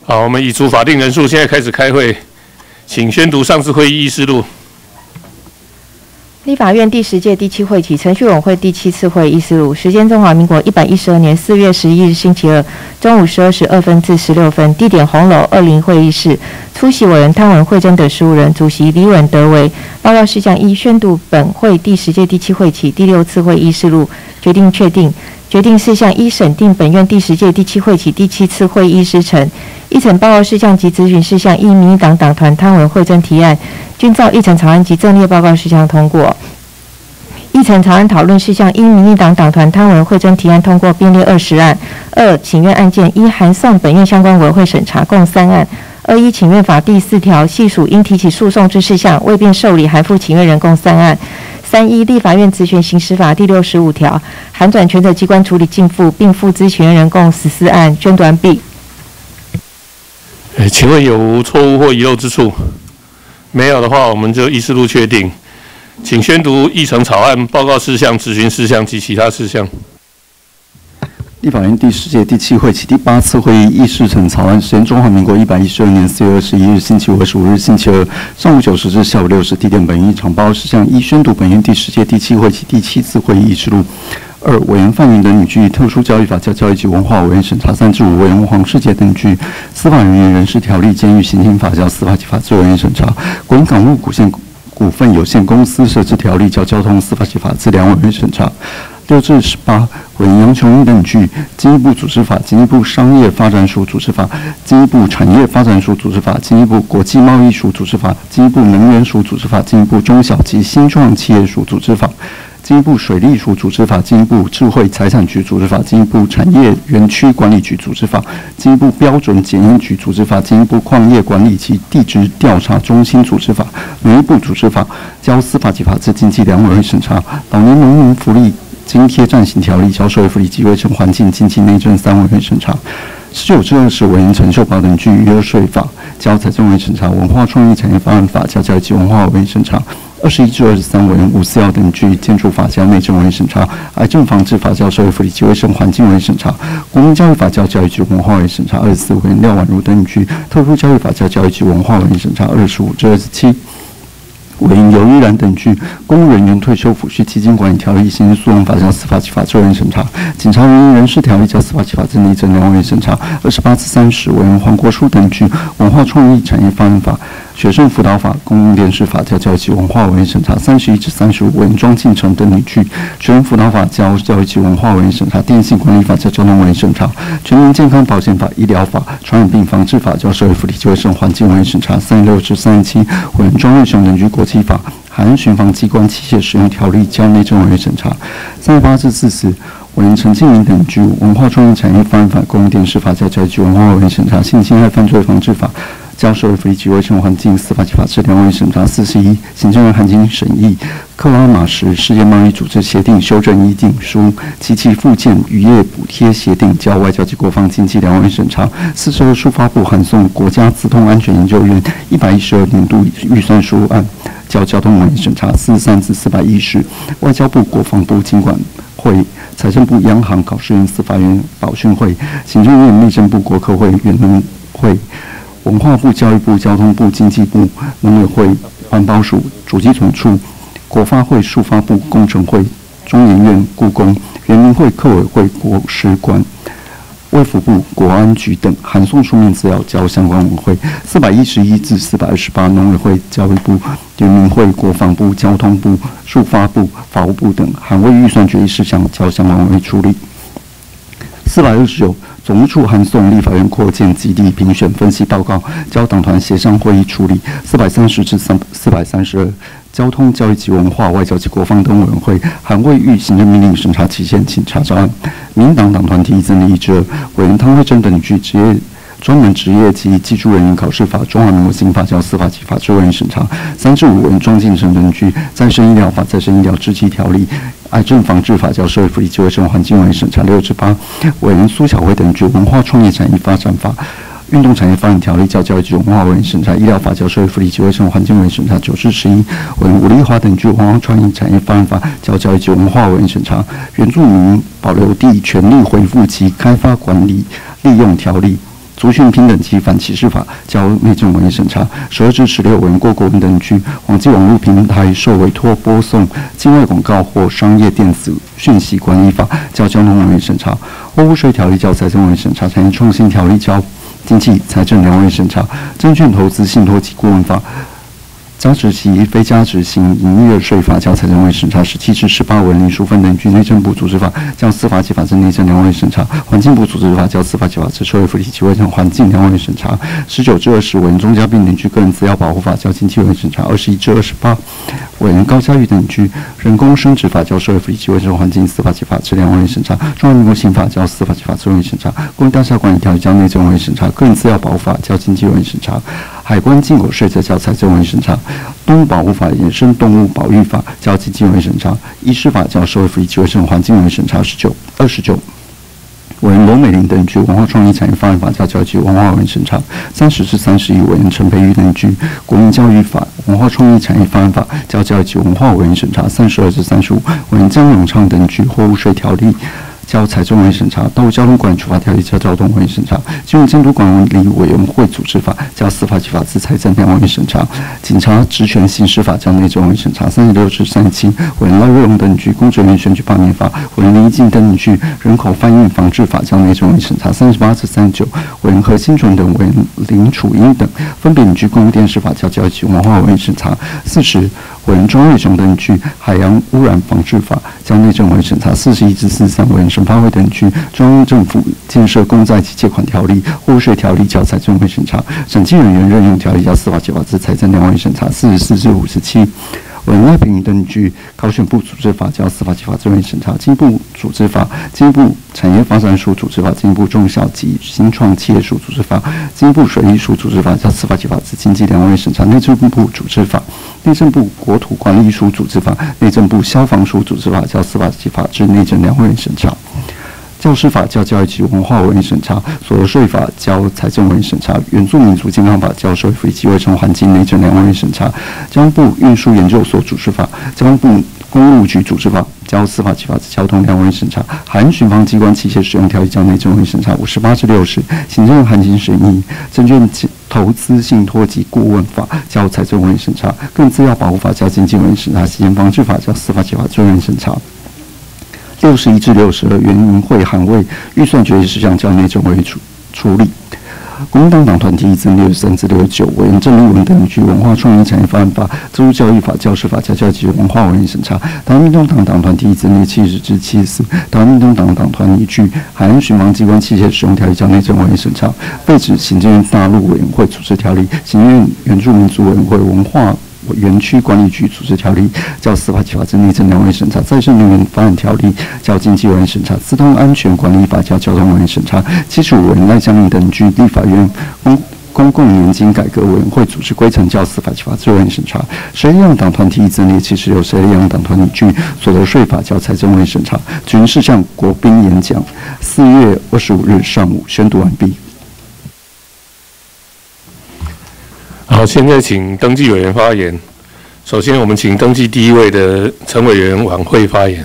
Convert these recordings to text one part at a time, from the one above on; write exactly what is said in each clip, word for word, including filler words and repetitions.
好，我们已足法定人数，现在开始开会，请宣读上次会议议事录。 立法院第十届第七会期程序委员会第七次会议议事录，时间中华民国一百一十二年四月十一日星期二中午十二时二分至十六分，地点红楼二零会议室。出席委员汤文惠珍等十五人，主席李稳德为。报告事项一：宣读本会第十届第七会期第六次会议议事录，决定确定。决定事项一：审定本院第十届第七会期第七次会议议程。议程报告事项及咨询事项一：民进党党团汤文惠珍提案，均照议程草案及正列报告事项通过。议程草案讨论事项：一、民进党党团汤文惠珍提案通过编列二十案；二、请愿案件一函送本院相关委员会审查，共三案；二一请愿法第四条系属应提起诉讼之事项，未便受理函付请愿人，共三案；三一立法院职权行使法第六十五条函转权责机关处理逕付并付之请愿人，共十四案。宣读完毕。 呃，请问有无错误或遗漏之处？没有的话，我们就议事录确定。请宣读议程草案、报告事项、质询事项及其他事项。 立法院第十届第七会期第八次会议议事程草案，时间中华民国一百一十二年四月二十一日星期五、二十五日星期二上午九时至下午六时，地点本院议场。报告事项一：宣读本院第十届第七会期第七次会议议事录。二、委员范云等拟具特殊教育法、教教育及文化委员审查三至五委员黄世杰等具司法人员人事条例、监狱刑刑法教司法及法制委员审查，国营港务股线股份有限公司设置条例较交通司法及法制两委员审查。六至十八，委员杨琼英等具经济部组织法、经济部商业发展署组织法、经济部产业发展署组织法、经济部国际贸易署组织法、经济部能源署组织法、经济部中小及新创企业署组织法、经济部水利署组织法、经济部智慧财产局组织法、经济部产业园区管理局组织法、经济部标准检验局组织法、经济部矿业管理及地质调查中心组织法、农业部组织法、交司法及法制经济两委员审查，老年农民福利津贴暂行条例、交社会福利及卫生环境经济内政三委员审查。十九至二十委员陈秀宝等具娱乐税法、交财政委审查、文化创意产业发展法、交教育及文化委员审查。二十一至二十三委员吴思耀等具建筑法、交内政委员审查、癌症防治法、交社会福利及卫生环境委员审查、国民教育法、交教育及文化委员审查。二十四委员廖婉如等具特殊教育法、交教育及文化委员审查。二十五至二十七委员尤依然等具公务人员退休抚恤基金管理条例、刑事诉讼法交司法及法制委员审查、警察人员人事条例交司法及法制内政两委员审查。二十八至三十委员黄国书等具文化创意产业发展法、学生辅导法、公共电视法交教育及文化委员审查。三十一至三十五委员庄敬成等具学生辅导法交教育及文化委员审查、电信管理法交交通委员审查、全民健康保险法、医疗法、传染病防治法交社会福利及卫生环境委员审查。三十六至三十七委员庄瑞雄等具国际法、海岸巡防机关器械使用条例交内政委员审查。三十八至四十委员陈庆明等具文化创意产业发展法、公共电视法交教育及文化委员审查、性侵害犯罪防治法交社会福利及卫生环境司法及法制两委员审查。四十一行政院函经审议克拉玛什世界贸易组织协定修正议定书及其附件渔业补贴协定交外交及国防经济两委员审查。四十二数发部函送国家资通安全研究院一百一十二年度预算书案交交通委员审查。四十三至四百一十外交部、国防部、经管会、财政部、央行、考试院、司法院、保训会、行政院、内政部、国科会、原能会、文化部、教育部、交通部、经济部、农委会、环保署、主机总处、国发会、数发部、工程会、中研院、故宫、原民会、客委会、国史馆、卫福部、国安局等函送书面资料交相关委员会。四百一十一至四百二十八农委会、教育部、原民会、国防部、交通部、数发部、法务部等函未预算决议事项交相关委员会处理。四百二十九总务处函送立法院扩建基地评选分析报告交党团协商会议处理。四百三十至四百三十二交通、教育及文化、外交及国防等委员会函未预行政命令审查期限，请查照案。民进党党团提议增列一至二委员汤惠珍等具职业专门职业及技术人员考试法、中华民国刑法交司法及法制委员审查。三至五委员庄敬成等具再生医疗法、再生医疗制剂条例、癌症防治法交社会福利及卫生环境委员审查。六至八委员苏小慧等具文化创意产业发展法、运动产业发展条例交教育及文化委员审查。医疗法交社会福利及卫生环境委员审查。九至十一委员吴丽华等具文化创意产业发展法交教育及文化委员审查。原住民保留地权利恢复及开发管理利用条例族群平等及反歧视法交内政委员审查；十二至十六委员过国文等居网际网络平台受委托播送境外广告或商业电子讯息管理法交交通委员审查；货物税条例交财政委员审查；产业创新条例交经济财政两委员审查；证券投资信托及顾问法加值及非加值型营业税法交财政委员审查；十七至十八委员书分等居内政部组织法交司法及法制内政两委员审查；环境部组织法交司法及法制社会福利及卫生环境两委员审查；十九至二十委员中嘉宾等居个人资料保护法交经济委员审查；二十一至二十八委员高嘉瑜等居人工生殖法交社会福利及卫生环境司法及法制两委员审查；中华民国刑法交司法及法制委员审查；公共大厦管理条例交内政委员审查；个人资料保护法交经济委员审查；海关进口税则交财政委员审查；动物保护法衍生动物保育法交经济委员审查；医师法交社会福利及卫生环境委员审查。十九、二十九委员罗美玲等居文化创意产业发展法交教育及文化委员审查；三十至三十一委员陈培瑜等居国民教育法文化创意产业发展法交教育及文化委员审查；三十二至三十五委员江永昌等居货物税条例交财政委员审查；道路交通管理处罚条例交交通委员审查；金融监督管理委员会组织法交司法及法制财政两委员审查；警察职权行使法交内政委员审查；三十六至三十七委员赖瑞荣等居公职人员选举罢免法委员林义进等居人口贩运防治法交内政委员审查；三十八至三十九委员何新纯等委员林楚英等分别居公共电视法交教育及文化委员审查；四十委员庄瑞雄等居海洋污染防治法交内政委员审查；四十一至四十三委员审发会等居中央政府建设公债及借款条例货物税条例交财政委员审查；审计人员任用条例交司法及法制财政两委员审查；四十四至五十七委员赖平等居考选部组织法交司法及法制委员审查；经部组织法、经部产业发展署组织法、经部中小及新创企业署组织法、经部水利署组织法交司法及法制经济两委员审查；内政部组织法、内政部国土管理署组织法、内政部消防署组织法交司法及法制内政两委员审查；教师法交教育及文化委员审查；所得税法交财政委员审查；原住民族健康法交社会福利及卫生环境内政两委员审查；交通部运输研究所组织法、交通部公路局组织法交司法及法制交通两委员审查；海岸巡防机关器械使用条例交内政委员审查。五十八至六十行政函经审议，证券投资信托及顾问法交财政委员审查；个人资料保护法交经济委员审查；洗钱防治法交司法及法制委员审查。六十一至六十二原民会函未预算决议事项交内政委员处处理。国民党党团提议增六十三至六十九委员郑丽文等居文化创意产业发展法、自主教育法、教师法交教育及文化委员审查；台湾民众党党团提议增列七十至七十四，台湾民众党党团拟据海岸巡防机关器械使用条例交内政委员审查；废止行政院大陆委员会组织条例、行政院原住民族委员会文化园区管理局组织条例交司法及法制内政两委员审查；再生能源发展条例交经济委员审查；自动安全管理法交交通委员审查；七十五委员赖香伶等居立法院公公共年金改革委员会组织规程交司法及法制委员审查；十二样党团提议增列七十六，十二样党团拟据所得税法交财政委员审查。举行事项国宾演讲，四月二十五日上午宣读完毕。 好，现在请登记委员发言。首先，我们请登记第一位的陈委员晚会发言。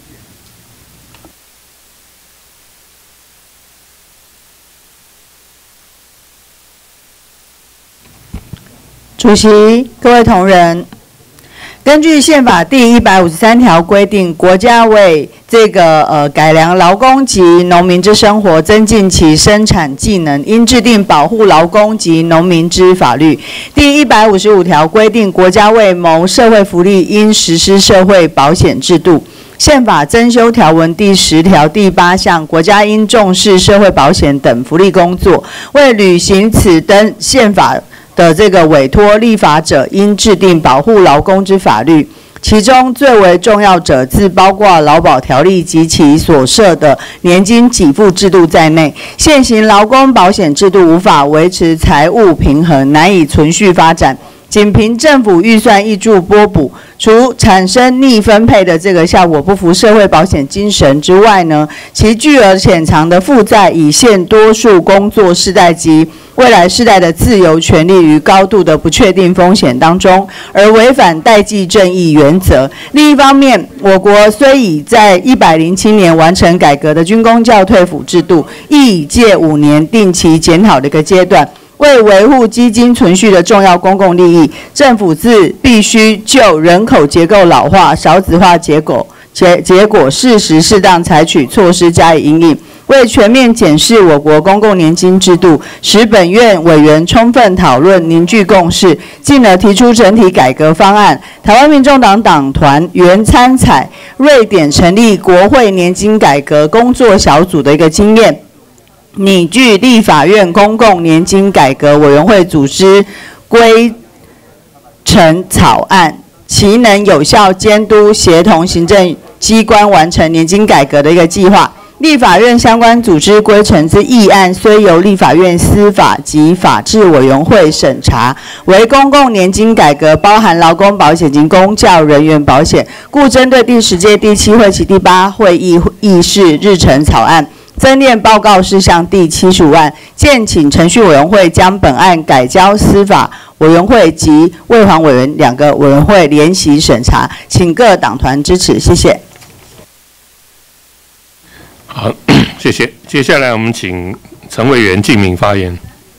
主席、各位同仁，根据宪法第一百五十三条规定，国家为这个呃改良劳工及农民之生活，增进其生产技能，应制定保护劳工及农民之法律。第一百五十五条规定，国家为谋社会福利，应实施社会保险制度。宪法增修条文第十条第八项，国家应重视社会保险等福利工作，为履行此等宪法的这个委托，立法者应制定保护劳工之法律。其中最为重要者，自包括劳保条例及其所设的年金给付制度在内，现行劳工保险制度无法维持财务平衡，难以存续发展。 仅凭政府预算挹注拨补，除产生逆分配的这个效果不符社会保险精神之外呢，其巨额潜藏的负债已陷多数工作世代及未来世代的自由权利于高度的不确定风险当中，而违反代际正义原则。另一方面，我国虽已在一百零七年完成改革的军公教退抚制度，亦已届五年定期检讨的一个阶段。为维护基金存续的重要公共利益，政府自必须就人口结构老化、少子化结果结结果适时适当采取措施加以因应。为全面检视我国公共年金制度，使本院委员充分讨论、凝聚共识，进而提出整体改革方案。台湾民众党党团原参采瑞典成立国会年金改革工作小组的一个经验，拟具立法院公共年金改革委员会组织规程草案，其能有效监督协同行政机关完成年金改革的一个计划。立法院相关组织规程之议案，虽由立法院司法及法制委员会审查，为公共年金改革包含劳工保险及公教人员保险，故针对第十届第七会期第八会议议事日程草案，增列报告事项第七十五案，建请程序委员会将本案改交司法委员会及卫环委员两个委员会联席审查，请各党团支持，谢谢。 好，谢谢。接下来我们请陈委员进名发言。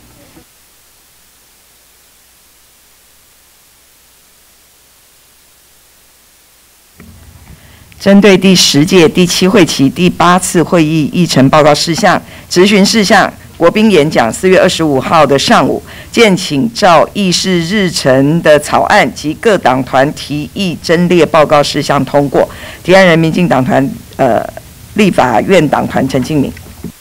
针对第十届第七会期第八次会议议程报告事项、质询事项、国宾演讲，四月二十五号的上午，建请照议事日程的草案及各党团提议增列报告事项通过。提案人民进党团呃。立法院党团陈敬明。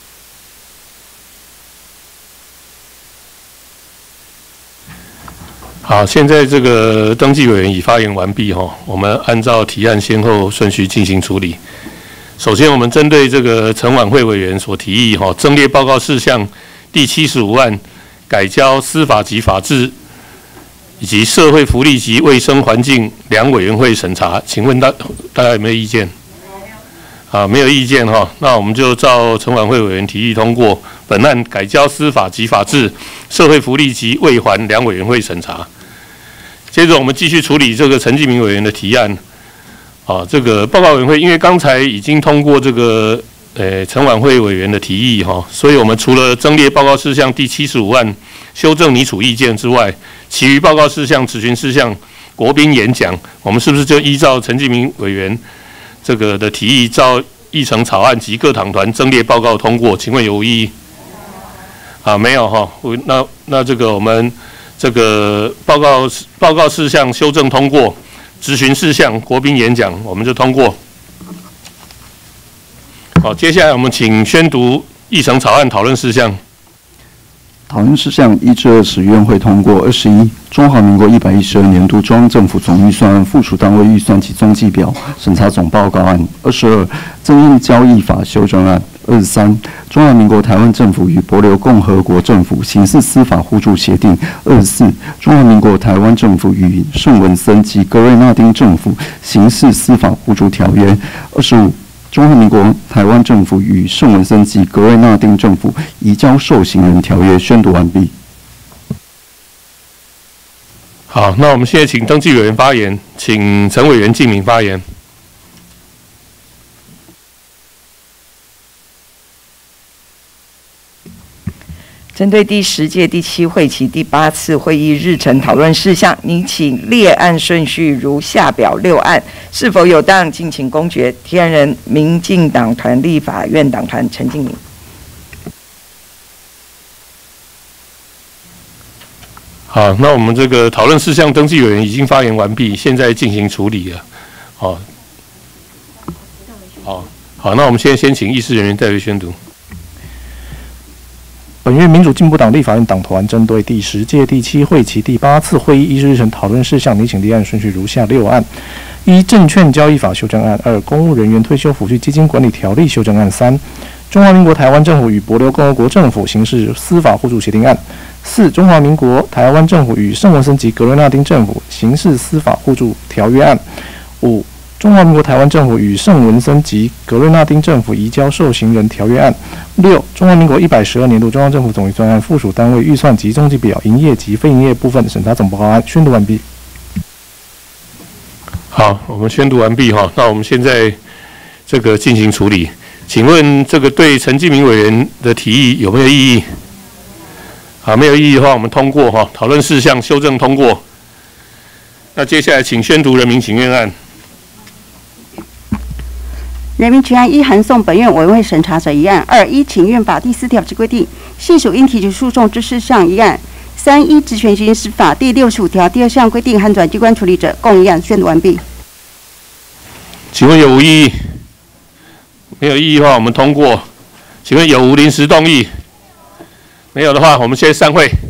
好，现在这个登记委员已发言完毕哈，我们按照提案先后顺序进行处理。首先，我们针对这个陈婉慧委员所提议哈增列报告事项第七十五案，改交司法及法制以及社会福利及卫生环境两委员会审查，请问大大家有没有意见？啊，没有意见哈，那我们就照陈婉慧委员提议通过本案改交司法及法制、社会福利及卫环两委员会审查。接着我们继续处理这个陈继明委员的提案。啊，这个报告委员会因为刚才已经通过这个呃陈婉慧委员的提议哈，所以我们除了增列报告事项第七十五案修正拟处意见之外，其余报告事项、质询事项、国宾演讲，我们是不是就依照陈继明委员这个的提议，照议程草案及各党团增列报告通过，请问有无异议？啊，没有哈。那那这个我们这个报告报告事项修正通过，质询事项、国宾演讲我们就通过。好，接下来我们请宣读议程草案讨论事项。 讨论事项一至二十，院会通过。二十一，中华民国一百一十二年度中央政府总预算案附属单位预算及踪迹表审查总报告案。二十二，增印交易法修正案。二十三，中华民国台湾政府与帛琉共和国政府刑事司法互助协定。二十四，中华民国台湾政府与圣文森及格瑞纳丁政府刑事司法互助条约。二十五，中华民国台湾政府与圣文森及格瑞纳丁政府移交受刑人条约宣读完毕。 好，那我们现在请登记委员发言，请陈委员进名发言。 针对第十届第七会期第八次会议日程讨论事项，拟请列案顺序如下表六案，是否有当，敬请公决。提案人民进党团立法院党团陈敬明。 好，那我们这个讨论事项登记委员已经发言完毕，现在进行处理了。好，好，好，那我们现在先请议事人员代为宣读。 本院民主进步党立法院党团针对第十届第七会期第八次会议议事日程讨论事项，拟请立案顺序如下六案：一、证券交易法修正案；二、公务人员退休抚恤基金管理条例修正案；三、中华民国台湾政府与帛琉共和国政府刑事司法互助协定案； 四、中华民国台湾政府与圣文森及格伦纳丁政府刑事司法互助条约案；五、中华民国台湾政府与圣文森及格伦纳丁政府移交受刑人条约案；六、中华民国一百十二年度中央政府总预算案附属单位预算及中计表营业及非营业部分审查总报告案。宣读完毕。 好，我们宣读完毕哈。那我们现在这个进行处理。请问这个对陈继明委员的提议有没有异议？好，没有异议的话，我们通过哈。讨论事项修正通过。那接下来请宣读人民请愿案。 人民请案一函送本院委员会审查者一案；二依请愿法第四条之规定，系属应提起诉讼之事项一案；三依职权行使法第六十五条第二项规定函转机关处理者共一案。宣读完毕。 请问有无异议？没有异议的话，我们通过。请问有无临时动议？没有的话，我们先散会。